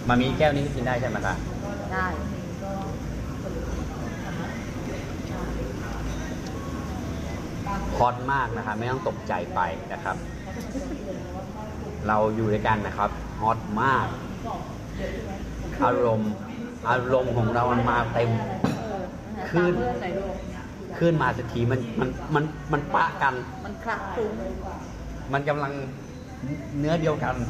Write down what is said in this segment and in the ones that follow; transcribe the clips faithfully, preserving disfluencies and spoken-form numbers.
มามีแก้วนี้กินได้ใช่ไหมคะได้ฮอตมากนะครับไม่ต้องตกใจไปนะครับ เราอยู่ด้วยกันนะครับฮอตมากอารมณ์อารมณ์ของเรามันมาเต็มขึ้นขึ้นมาสักทีมันมันมันมันปะกันมันคลักคลุ้งมันกำลังเนื้อเดียวกัน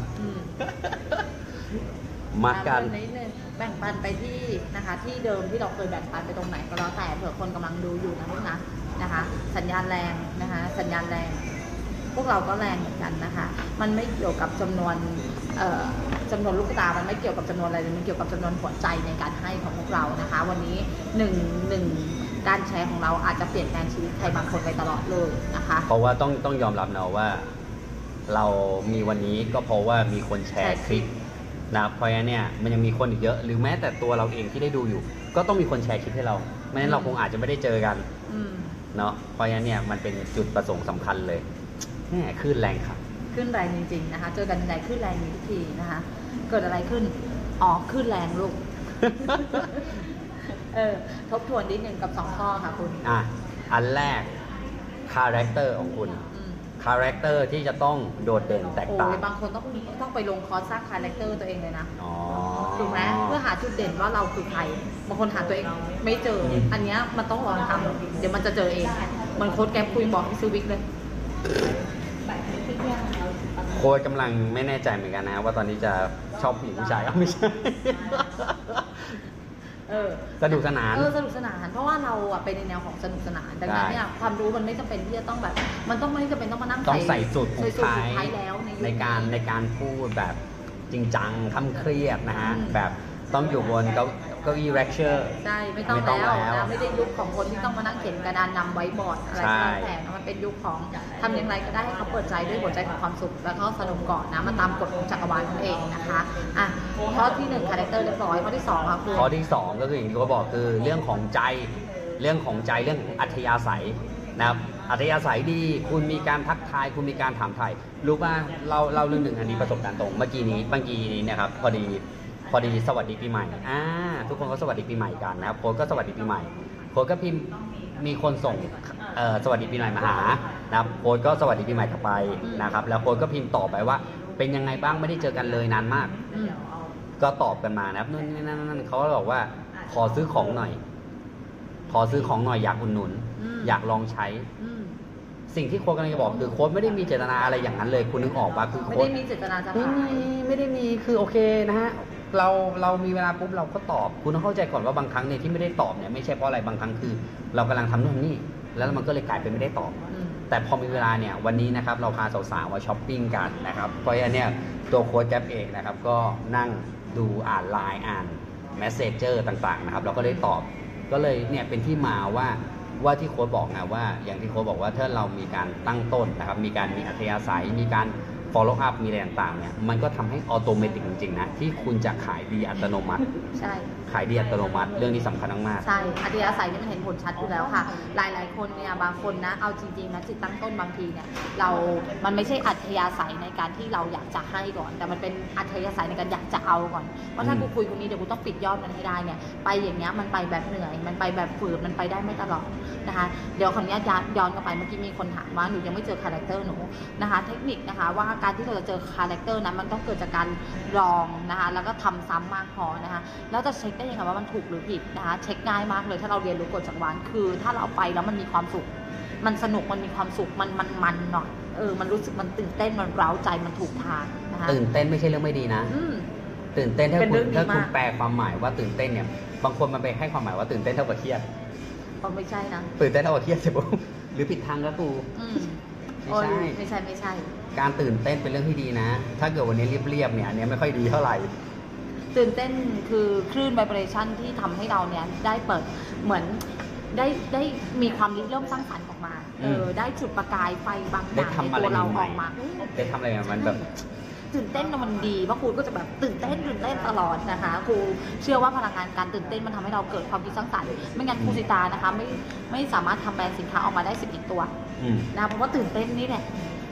มากันแบ่งปันไปที่นะคะที่เดิมที่เราเคยแบ่งปันไปตรงไหนก็แล้วแต่เผื่อคนกำลังดูอยู่นะลูกนะนะคะสัญญาณแรงนะคะสัญญาณแรงพวกเราก็แรงเหมือนกันนะคะมันไม่เกี่ยวกับจำนวนจำนวนลูกตามันไม่เกี่ยวกับจำนวนอะไรมันเกี่ยวกับจำนวนหัวใจในการให้ของพวกเรานะคะวันนี้หนึ่งหนึ่งการแชร์ของเราอาจจะเปลี่ยนแปลงชีวิตใครบางคนไปตลอดเลยนะคะเพราะว่าต้องต้องยอมรับนะว่าเรามีวันนี้ก็เพราะว่ามีคนแชร์คลิปนะเพราะงั้นเนี่ยมันยังมีคนอีกเยอะหรือแม้แต่ตัวเราเองที่ได้ดูอยู่ก็ต้องมีคนแชร์คลิปให้เราไม่งั้นเราคงอาจจะไม่ได้เจอกันเนาะเพราะงั้นเนี่ยมันเป็นจุดประสงค์สำคัญเลยแหมคลื่นแรงครับคลื่นแรงจริงๆนะคะเจอกันในคลื่นแรงมีทุกทีนะคะเกิดอะไรขึ้นอ๋อคลื่นแรงลูกเออทบทวนนิดนึงกับสองข้อค่ะคุณอ่ะอันแรกคาแรคเตอร์ของคุณคาแรคเตอร์ที่จะต้องโดดเด่นแตกต่างบางคนต้องต้องไปลงคอร์สสร้างคาแรคเตอร์ตัวเองเลยนะถูกไหมเพื่อหาจุดเด่นว่าเราคือใครบางคนหาตัวเองไม่เจออันนี้มันต้องลองทำเดี๋ยวมันจะเจอเองมันโค้ดแกคุยบอกที่ซื้อวิกเลยโค้ดกำลังไม่แน่ใจเหมือนกันนะว่าตอนนี้จะชอบผู้หญิงผู้ชายไม่ใช่เออสนุกสนานเออสนุกสนานเพราะว่าเราอะเป็นในแนวของสนุกสนานดังนั้นเนี่ยความรู้มันไม่จำเป็นที่จะต้องแบบมันต้องไม่จำเป็นต้องมานั่งต้องใส่สูตรผูกไทยแล้วในการในการพูดแบบจริงจังคำเครียดนะฮะแบบต้องอยู่บนเก้าเก้าอี้เลคเชอร์ใช่ไม่ต้องแล้วนะไม่ได้ยุคของคนที่ต้องมานั่งเขียนกระดานนำไว้บอร์ดอะไรก็แล้วแต่มันเป็นยุคของทำอย่างไรก็ได้ให้เขาเปิดใจด้วยหัวใจของความสุขแล้วก็สนุกก่อนนะมาตามกฎของจักรวาลนั่นเองนะคะอ่ะข้อที่หนึ่งคาแรคเตอร์เรียบร้อยข้อที่สองครับคือข้อที่สองก็คืออย่างที่เขาบอกคือเรื่องของใจเรื่องของใจเรื่องของอัธยาศัยนะครับอัธยาศัยดีคุณมีการทักทายคุณมีการถามไทยรู้ป่ะเราเราเรื่องหนึ่งอันนี้ประสบการณ์ตรงเมื่อกี้นี้เมื่อกี้นี้นะครับพอดีพอดีสวัสดีปีใหม่อ่าทุกคนก็สวัสดีปีใหม่กันนะครับโค้ดก็สวัสดีปีใหม่โค้ดก็พิมพ์มีคนส่งเอ่อสวัสดีปีใหม่มาหานะครับโค้ดก็สวัสดีปีใหม่กลับไปนะครับแล้วโค้ดก็พิมพ์ตอบไปว่าเป็นยังไงบ้างไม่ได้เจอกันเลยนานมากก็ตอบกันมานะครับนู่นนี่นั่นนั่นเขาก็บอกว่าขอซื้อของหน่อยขอซื้อของหน่อยอยากอุดหนุนอยากลองใช้สิ่งที่โค้ดกำลังจะบอกคือโค้ดไม่ได้มีเจตนาอะไรอย่างนั้นเลยคุณนึกออกป่ะคือโค้ดไม่ได้มีเจตนาจะขายไม่ได้มีคือโอเคนะฮะเราเรามีเวลาปุ๊บเราก็ตอบคุณต้องเข้าใจก่อนว่าบางครั้งเนี่ยที่ไม่ได้ตอบเนี่ยไม่ใช่เพราะอะไรบางครั้งคือเรากำลังทำนู่นนี่แล้วมันก็เลยกลายเป็นไม่ได้ตอบแต่พอมีเวลาเนี่ยวันนี้นะครับเราพาสาวๆมาช้อปปิ้งกันนะครับเพราะฉะนั้นเนี่ยตัวโค้ดแก๊ปเองนะครับก็นั่งดูอ่านไลน์อ่านเมสเซจเจอร์ต่างๆนะครับเราก็ได้ตอบก็เลยเนี่ยเป็นที่มาว่าว่าที่โค้ดบอกนะว่าอย่างที่โค้ดบอกว่าถ้าเรามีการตั้งต้นนะครับมีการมีอัธยาศัยมีการ follow up มีอะไรต่างๆเนี่ยมันก็ทำให้ออโตเมติกจริงๆนะที่คุณจะขายดีอัตโนมัติใช่ขายดีอัตโนมัติเรื่องนี้สำคัญมากๆใช่อัธยาศัยนี่มันเห็นผลชัดอยู่แล้วค่ะหลายๆคนเนี่ยบางคนนะเอาจริงๆนะจิตตั้งต้นบางทีเนี่ยเรามันไม่ใช่อัธยาศัยในการที่เราอยากจะให้ก่อนแต่มันเป็นอัธยาศัยในการอยากจะเอาก่อนว่าถ้ากูคุยคนนี้เดี๋ยวกูต้องปิดยอดมันให้ได้เนี่ยไปอย่างเงี้ยมันไปแบบเหนื่อยมันไปแบบฝืดมันไปได้ไม่ตลอดนะคะเดี๋ยวขออนุญาตย้อนกลับไปเมื่อกี้มีคนถามว่าหนูยังไม่เจอคาแรคเตอร์หนูนะคะเทคนิคนะคะว่าการที่เราจะเจอคาแรคเตอร์นั้นมันต้องเกิดจากการลองนะคะแล้วก็ทำซ้ำมากพอนะคะแล้วจะเช็คได้ยังไงว่ามันถูกหรือผิดนะคะเช็คง่ายมากเลยถ้าเราเรียนรู้กฎจักรวาลคือถ้าเราไปแล้วมันมีความสุขมันสนุกมันมีความสุขมันมันมันหน่อยเออมันรู้สึกมันตื่นเต้นมันเร้าใจมันถูกทางนะคะตื่นเต้นไม่ใช่เรื่องไม่ดีนะตื่นเต้นถ้าคุณถ้าคุณแปลความหมายว่าตื่นเต้นเนี่ยบางคนมันไปให้ความหมายว่าตื่นเต้นเท่ากับเครียดไม่ใช่นะตื่นเต้นเท่ากับเครียดใช่ปุ๊บหรือผิดทางแล้วกูไม่ใช่ไม่ใช่ไม่ใช่การตื่นเต้นเป็นเรื่องที่ดีนะถ้าเกิดวันนี้เรียบๆเนี่ยอันนี้ไม่ค่อยดีเท่าไหร่ตื่นเต้นคือคลื่นไวเบรชั่นที่ทำให้เราเนี่ยได้เปิดเหมือนได้ได้มีความริเริ่มสร้างสรรค์ออกมาเออได้จุดประกายไฟบางอย่างในตัวเราออกมาได้ทำอะไรมันแบบตื่นเต้นมันดีเพราะครูก็จะแบบตื่นเต้นตื่นเต้นตลอดนะคะครูเชื่อว่าพลังงานการตื่นเต้นมันทำให้เราเกิดความคิดสร้างสรรค์ไม่งั้นครูสิตานะคะไม่ไม่สามารถทำแบรนด์สินค้าออกมาได้สิบเอ็ดตัวนะเพราะว่าตื่นเต้นนี่แหละ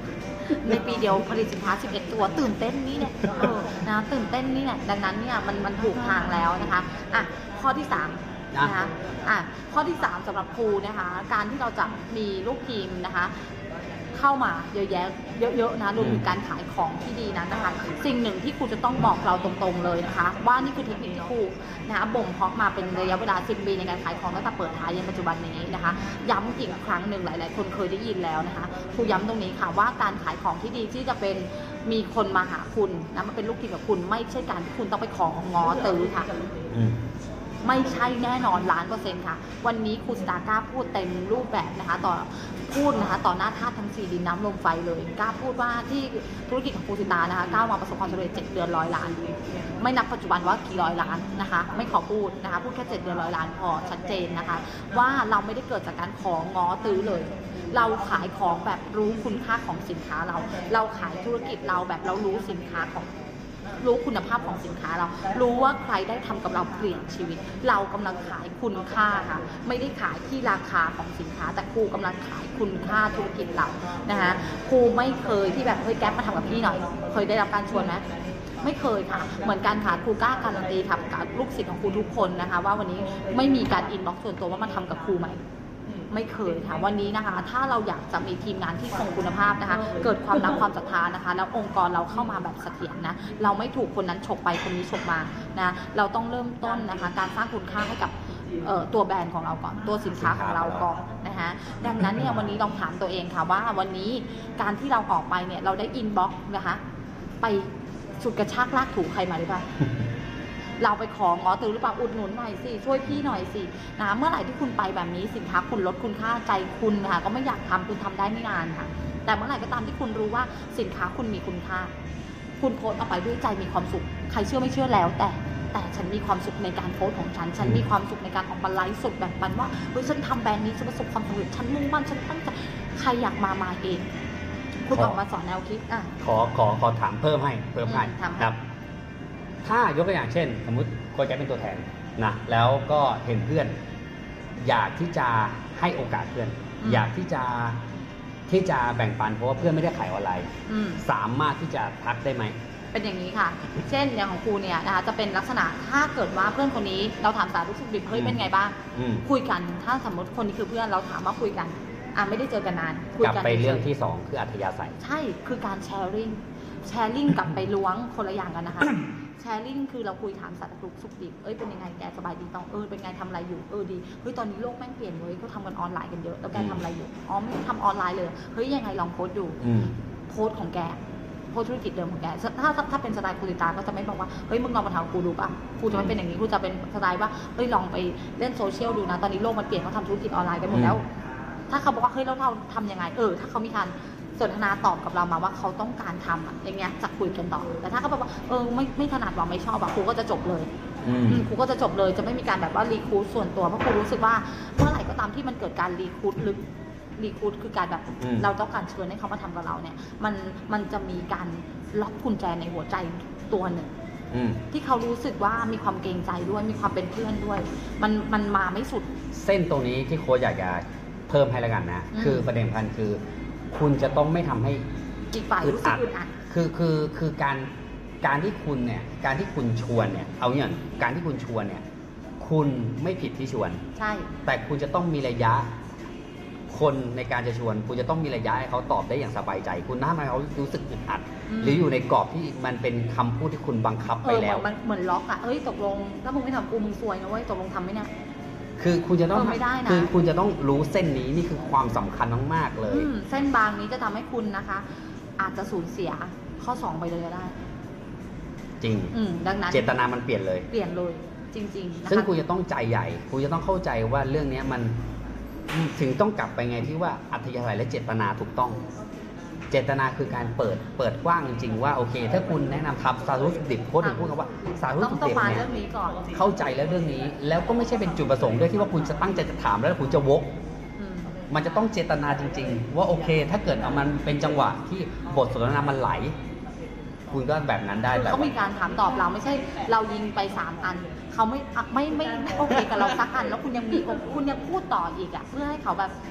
ในปีเดียวผลิตสินค้าสิบเอ็ดตัวตื่นเต้นนี่เนี่ยเออนะตื่นเต้นนี่เนี่ยดังนั้นเนี่ยมันมันถูกทางแล้วนะคะอ่ะข้อที่สามนะคะอ่ะข้อที่สามสำหรับครูนะคะการที่เราจะมีลูกทีมนะคะเข้ามาเยอะแยะเยอะๆนะรวมถึงการขายของที่ดีนั้นนะคะสิ่งหนึ่งที่ครูจะต้องบอกเราตรงๆเลยนะคะว่านี่คือเทคนิคที่ครูนะคะบ่มเพาะมาเป็นระยะเวลาสิบปีในการขายของตั้งแต่เปิดท้ายยันปัจจุบันนี้นะคะย้ำอีกครั้งหนึ่งหลายๆคนเคยได้ยินแล้วนะคะครูย้ำตรงนี้ค่ะว่าการขายของที่ดีที่จะเป็นมีคนมาหาคุณนะมันเป็นลูกทีมกับคุณไม่ใช่การที่คุณต้องไปของอตื้อค่ะไม่ใช่แน่นอนล้านเปอร์เซ็นต์ค่ะวันนี้ครูสตากล้าพูดเต็มรูปแบบนะคะต่อพูดนะคะต่อหน้าธาตุทั้งสี่ดินน้ำลมไฟเลยกล้าพูดว่าที่ธุรกิจของครูสิตานะคะก้าวมาประสบความสำเร็จเจ็ดเดือนร้อยล้านไม่นับปัจจุบันว่ากี่ร้อยล้านนะคะไม่ขอพูดนะคะพูดแค่เจ็ดเดือนร้อยล้านพอชัดเจนนะคะว่าเราไม่ได้เกิดจากการของง้อตื้อเลยเราขายของแบบรู้คุณค่าของสินค้าเราเราขายธุรกิจเราแบบเรารู้สินค้าของรู้คุณภาพของสินค้าเรารู้ว่าใครได้ทำกับเราเปลี่ยนชีวิตเรากำลังขายคุณค่าค่ะไม่ได้ขายที่ราคาของสินค้าแต่ครูกำลังขายคุณค่าธุรกิจเรานะคะครูไม่เคยที่แบบเฮ้ยแก๊ปมาทำกับพี่หน่อยเคยได้รับการชวนไหมไม่เคยค่ะเหมือนกันค่ะครูกล้าการันตีค่ะกับลูกศิษย์ของครูทุกคนนะคะว่าวันนี้ไม่มีการอินบ็อกซ์ส่วนตัวว่ามาทำกับครูไหมไม่เคยค่ะวันนี้นะคะถ้าเราอยากจะมีทีมงานที่ทรงคุณภาพนะคะเกิดความรักความศรัทธานะคะแล้วองค์กรเราเข้ามาแบบเสถียรนะเราไม่ถูกคนนั้นฉกไปคนนี้ฉกมานะเราต้องเริ่มต้นนะคะการสร้างคุณค่าให้กับตัวแบรนด์ของเราก่อนตัวสินค้าของเราก่อนนะคะดังนั้นเนี่ยวันนี้ลองถามตัวเองค่ะว่าวันนี้การที่เราออกไปเนี่ยเราได้อินบ็อกซ์นะคะไปสุดกระชากลากถูใครมาหรือเปล่าเราไปของง้อตื้อหรือเปล่าอุดหนุนหน่อยสิช่วยพี่หน่อยสินะเมื่อไหร่ที่คุณไปแบบนี้สินค้าคุณลดคุณค่าใจคุณค่ะก็ไม่อยากทำคุณทำได้ไม่นานค่ะแต่เมื่อไหร่ก็ตามที่คุณรู้ว่าสินค้าคุณมีคุณค่าคุณโพสต์ออกไปด้วยใจมีความสุขใครเชื่อไม่เชื่อแล้วแต่แต่ฉันมีความสุขในการโพสต์ของฉันฉันมีความสุขในการออกมาไลฟ์สดแบบมันว่าเฮ้ยฉันทำแบรนด์นี้ฉันประสบความสำเร็จฉันมุ่งมั่นฉันตั้งใจใครอยากมามาเองคุณออกมาสอนแนวคิดอ่ะขอขอขอถามเพิ่มให้เพิ่มให้ครับถ้ายกตัวอย่างเช่นสมมติโค้ชแจ็คเป็นตัวแทนนะแล้วก็เห็นเพื่อนอยากที่จะให้โอกาสเพื่อนอยากที่จะที่จะแบ่งปันเพราะว่าเพื่อนไม่ได้ขายออนไลน์สามารถที่จะทักได้ไหมเป็นอย่างนี้ค่ะเช่นอย่างของครูเนี่ยนะคะจะเป็นลักษณะถ้าเกิดว่าเพื่อนคนนี้เราถามสารทุกสุขดิบเฮ้ยเป็นไงบ้างคุยกันถ้าสมมติคนนี้คือเพื่อนเราถามว่าคุยกันอ่ะไม่ได้เจอกันนานคุยกันกลับไปเรื่องที่สองคืออัธยาศัยใช่คือการแชร์ริ่งแชร์ริ่งกับไปล้วงคนละอย่างกันนะคะแชร์ริ่งคือเราคุยถามสารทุกสุขดิบเอ้ยเป็นยังไงแกสบายดีตองเออเป็นไงทำอะไรอยู่เออดีเฮ้ยตอนนี้โลกแม่งเปลี่ยนเว้ยเขาทำกันออนไลน์กันเยอะแล้วแกทำอะไรอยู่อ๋อไม่ทำออนไลน์เลยเฮ้ยยังไงลองโพสต์ดูโพสต์ของแกโพสต์ธุรกิจเดิมของแกถ้าถ้าเป็นสไตล์ครูติตาก็จะไม่บอกว่าเฮ้ยมึงลองมาถามครูดูป่ะครูจะไม่เป็นอย่างนี้ครูจะเป็นสไตล์ว่าเฮ้ยลองไปเล่นโซเชียลดูนะตอนนี้โลกมันเปลี่ยนเขาทำธุรกิจออนไลน์กันหมดแล้วถ้าเขาบอกว่าเฮ้ยเราเราทำยังไงเออถ้าเขามีการสนทนาตอบกับเรามาว่าเขาต้องการทำอย่างเงี้ยจะคุยกันต่อแต่ถ้าเขาบอกว่าเออไม่ไม่ถนัดว่าไม่ชอบอะครูก็จะจบเลยครูก็จะจบเลยจะไม่มีการแบบว่ารีคูดส่วนตัวเพราะครูรู้สึกว่าเมื่อไหร่ก็ตามที่มันเกิดการรีคูดลึกรีคูดคือการแบบเราต้องการเชิญให้เขามาทำกับเราเนี่ยมันมันจะมีการล็อกกุญแจในหัวใจตัวหนึ่งที่เขารู้สึกว่ามีความเกรงใจด้วยมีความเป็นเพื่อนด้วยมันมันมาไม่สุดเส้นตรงนี้ที่โค้ชอยากจะเพิ่มให้แล้วกันนะคือประเด็นพันคือคุณจะต้องไม่ทำให้อีกฝ่ายรู้สึกอึดอัดคือคือคือการการที่คุณเนี่ยการที่คุณชวนเนี่ยเอาอย่างการที่คุณชวนเนี่ยคุณไม่ผิดที่ชวนใช่แต่คุณจะต้องมีระยะคนในการจะชวนคุณจะต้องมีระยะให้เขาตอบได้อย่างสบายใจคุณน่าให้เขารู้สึกอึดอัดหรืออยู่ในกรอบที่มันเป็นคำพูดที่คุณบังคับไปแล้วมันเหมือนล็อกอ่ะเอ้ยตกลงถ้ามึงไม่ทำกูมึงซวยนะเว้ยตกลงทำไหมเนี่ยคือคุณจะต้องคือคุณจะต้องรู้เส้นนี้นี่คือความสำคัญมากๆเลยเส้นบางนี้จะทำให้คุณนะคะอาจจะสูญเสียข้อสองไปเลยก็ได้จริงดังนั้นเจตนามันเปลี่ยนเลยเปลี่ยนเลยจริงๆซึ่งคุณจะต้องใจใหญ่คุณจะต้องเข้าใจว่าเรื่องนี้มันถึงต้องกลับไปไงที่ว่าอัธยาศัยและเจตนาถูกต้องเจตนาคือการเปิดเปิดกว้างจริงๆว่าโอเคถ้าคุณแนะนำทำสาธุสุขดิบโค้ชถึงพูดคำว่าสาธุสุขดิบเนี่ยเข้าใจแล้วเรื่องนี้แล้วก็ไม่ใช่เป็นจุดประสงค์ด้วยที่ว่าคุณจะตั้งใจจะถามแล้วคุณจะวกมันจะต้องเจตนาจริงๆว่าโอเคถ้าเกิดเอามันเป็นจังหวะที่บทสนทนามันไหลคุณก็แบบนั้นได้แบบเขามีการถามตอบเราไม่ใช่เรายิงไปสามอันเขาไม่ไม่ไม่โอเคกับเราสักอันแล้วคุณยังมีคุณยังพูดต่ออีกอ่ะเพื่อให้เขาแบบ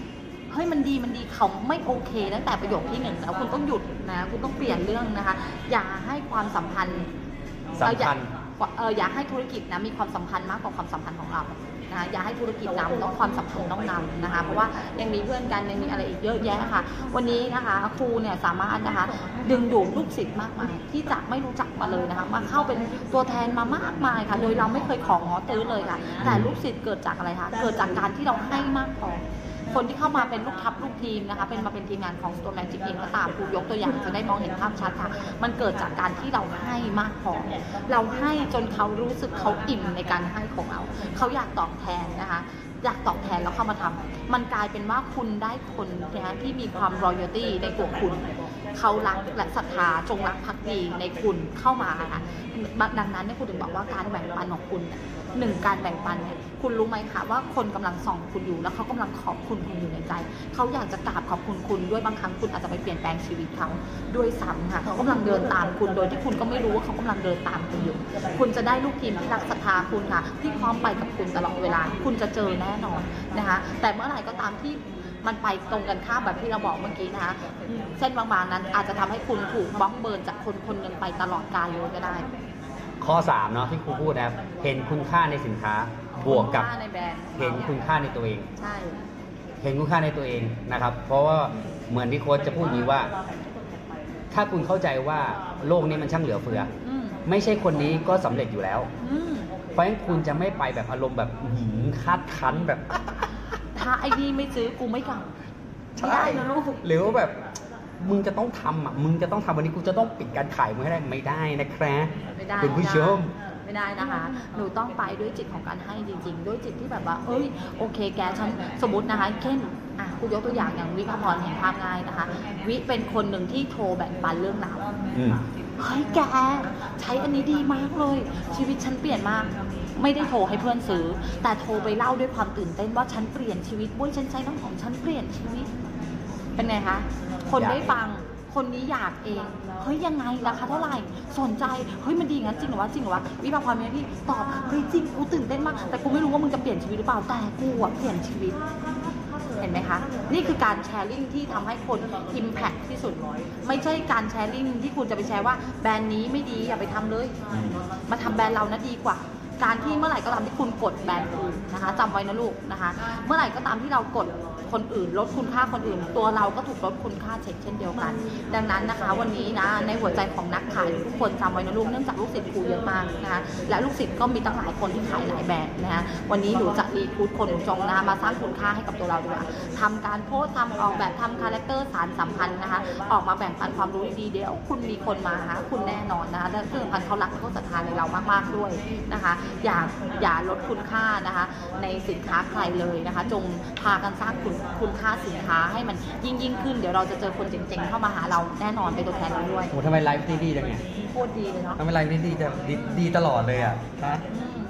เฮ้ยมันดีมันดีเขาไม่โอเคตั้งแต่ประโยคที่หนึ่งแล้วคุณต้องหยุดนะคุณต้องเปลี่ยนเรื่องนะคะอย่าให้ความสัมพันธ์สำคัญเอออย่าให้ธุรกิจนะมีความสัมพันธ์มากกว่าความสัมพันธ์ของเรานะอย่าให้ธุรกิจนำต้องความสัมพันธ์ต้องนำนะคะเพราะว่ายังมีเพื่อนกันยังมีอะไรอีกเยอะแยะค่ะวันนี้นะคะครูเนี่ยสามารถนะคะดึงดูดลูกศิษย์มากมายที่จะไม่รู้จักมาเลยนะคะมาเข้าเป็นตัวแทนมามากมายค่ะโดยเราไม่เคยของงอตื้อเลยค่ะแต่ลูกศิษย์เกิดจากอะไรคะเกิดจากการที่เราให้มากพอคนที่เข้ามาเป็นลูกทัพลูกทีมนะคะเป็นมาเป็นทีมงานของ Store Magic เองก็ตามครูยกตัวอย่างจะได้มองเห็นภาพชัดค่ะมันเกิดจากการที่เราให้มากพอเราให้จนเขารู้สึกเขาอิ่มในการให้ของเราเขาอยากตอบแทนนะคะอยากตอบแทนแล้วเข้ามาทำมันกลายเป็นว่าคุณได้คนนะที่มีความ royalty ในตัวคุณเขารักและศรัทธาจงรักภักดีในคุณเข้ามาค่ะดังนั้นเนี่ยคุณถึงบอกว่าการแบ่งปันของคุณหนึ่งการแบ่งปันเนี่ยคุณรู้ไหมคะว่าคนกำลังส่องคุณอยู่แล้วเขากำลังขอบคุณคุณอยู่ในใจเขาอยากจะกราบขอบคุณคุณด้วยบางครั้งคุณอาจจะไปเปลี่ยนแปลงชีวิตเขาด้วยซ้ำค่ะเขากำลังเดินตามคุณโดยที่คุณก็ไม่รู้ว่าเขากำลังเดินตามคุณอยู่คุณจะได้ลูกทีมที่รักศรัทธาคุณค่ะที่พร้อมไปกับคุณตลอดเวลาคุณจะเจอแน่นอนนะคะแต่เมื่อไหร่ก็ตามที่มันไปตรงกันข้ามแบบที่เราบอกเมื่อกี้นะคะเส้นบางๆนั้นอาจจะทำให้คุณถูกบล็อกเบิร์นจากคนคนหนึ่งไปตลอดกาลเลยก็ได้ข้อสามเนาะที่ครูพูดนะครับเห็นคุณค่าในสินค้าบวกกับเห็นคุณค่าในตัวเองใช่เห็นคุณค่าในตัวเองนะครับเพราะว่าเหมือนที่โค้ชจะพูดนี้ว่า ถ้าคุณเข้าใจว่าโลกนี้มันช่างเหลือเฟือไม่ใช่คนนี้ก็สำเร็จอยู่แล้วเพราะฉะนั้นคุณจะไม่ไปแบบอารมณ์แบบหืมคาดคั้นแบบถ้าไอ้นี่ไม่ซื้อกูไม่กลับไม่ได้นะลูกหรือว่าแบบมึงจะต้องทำอ่ะมึงจะต้องทำวันนี้กูจะต้องปิดการขายมึงให้ได้ไม่ได้นะครับไม่ได้คุณผู้ชมไม่ได้นะคะหนูต้องไปด้วยจิตของการให้จริงๆด้วยจิตที่แบบว่าเอ้ยโอเคแกฉันสมมตินะคะเช่นอ่ะกูยกตัวอย่างอย่างวิภาพรเห็นภาพง่ายนะคะวิเป็นคนหนึ่งที่โทรแบ่งปันเรื่องราวเฮ้ยแกใช้อันนี้ดีมากเลยชีวิตฉันเปลี่ยนมากไม่ได้โทรให้เพื่อนซื้อแต่โทรไปเล่าด้วยความตื่นเต้นว่าฉันเปลี่ยนชีวิตบุ้ยฉันใช้น้ำหอมฉันเปลี่ยนชีวิตเป็นไงคะคนได้ฟังคนนี้อยากเองเฮ้ยยังไงราคาเท่าไหร่สนใจเฮ้ยมันดีงั้นจริงหรือวะจริงหรือวะวิภาพรมีพี่ตอบเฮ้ยจริงกูตื่นเต้นมากแต่กูไม่รู้ว่ามึงจะเปลี่ยนชีวิตหรือเปล่าแต่กูอะเปลี่ยนชีวิตเห็นไหมคะนี่คือการแชร์ลิงที่ทำให้คนอิมแพคที่สุดไม่ใช่การแชร์ลิงที่คุณจะไปแชร์ว่าแบรนด์นี้ไม่ดีอย่าไปทำเลยมาทำแบรนด์เรานะดีกว่าการที่เมื่อไหร่ก็ตามที่คุณกดแบรนด์อื่นนะคะจำไว้นะลูกนะคะเมื่อไหร่ก็ตามที่เรากดคนอื่นลดคุณค่าคนอื่นตัวเราก็ถูกลดคุณค่าเช่นเช่นเดียวกันดังนั้นนะคะวันนี้นะในหัวใจของนักขายทุกคนจำไว้นะลูกเนื่องจากลูกศิษย์ครูเยอะมากนะคะและลูกศิษย์ก็มีตั้งหลายคนที่ขายหลายแบรนด์นะคะวันนี้หนูจะรีคูดคนหนูจงนะคะมาสร้างคุณค่าให้กับตัวเราด้วยทำการโพสต์ทำออกแบบทำคาแรคเตอร์สารสัมพันธ์นะคะออกมาแบ่งปันความรู้ดีๆเดี๋ยวคุณมีคนมาหาคุณแน่นอนนะคะและเรื่องพันเขารักเขาศรัทธาในเรามากๆด้วยนะคะอย่าอย่าลดคุณค่านะคะในสินค้าใครเลยนะคะจงพากันสร้างคุณคุณค่าสินค้าให้มันยิ่งยิ่งขึ้นเดี๋ยวเราจะเจอคนเจ๋งๆเข้ามาหาเราแน่นอนเป็นตัวแทนเราด้วยโอ้ทำไมไลฟ์ดีๆจังเนี่ยโคตรดีเลยเนาะทำไมไลฟ์ดีๆจะดีดีตลอดเลยอ่ะฮะ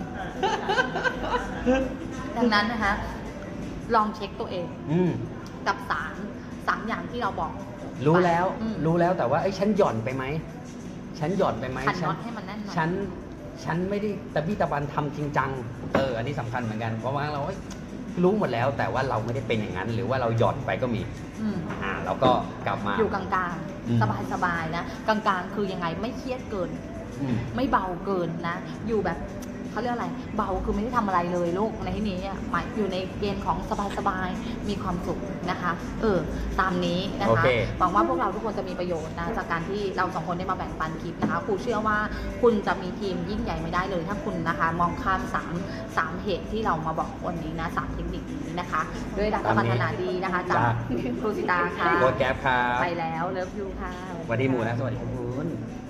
ดังนั้นนะคะลองเช็คตัวเองกับสามสามอย่างที่เราบอกรู้แล้วรู้แล้วแต่ว่าไอ้ฉันหย่อนไปไหมฉันหย่อนไปไหมขันน็อตให้มันแน่นหน่อยฉันฉันไม่ได้ตะบี้ตะบันทำจริงจังเอออันนี้สำคัญเหมือนกันเพราะว่าเรารู้หมดแล้วแต่ว่าเราไม่ได้เป็นอย่างนั้นหรือว่าเราหย่อนไปก็มีอ่าแล้วก็กลับมาอยู่กลางๆสบายๆนะกลางๆคือยังไงไม่เครียดเกินไม่เบาเกินนะอยู่แบบเขาเรียกอะไรเบาคือไม่ได้ทำอะไรเลยลูกในที่นี้หมายอยู่ในเกณฑ์ของสบายๆมีความสุขนะคะเออตามนี้นะคะหวังว่าพวกเราทุกคนจะมีประโยชน์นะจากการที่เราสองคนได้มาแบ่งปันคลิปนะคะครูเชื่อว่าคุณจะมีทีมยิ่งใหญ่ไม่ได้เลยถ้าคุณนะคะมองข้ามสามสามเหตุที่เรามาบอกวันนี้นะสามเทคนิคนี้นะคะด้วยรักและปรารถนาดีนะคะจากครูสิตาค่ะโค้ชแก๊ปครับไปแล้วเลิฟยูค่ะสวัสดีหมูนะสวัสดีคุณ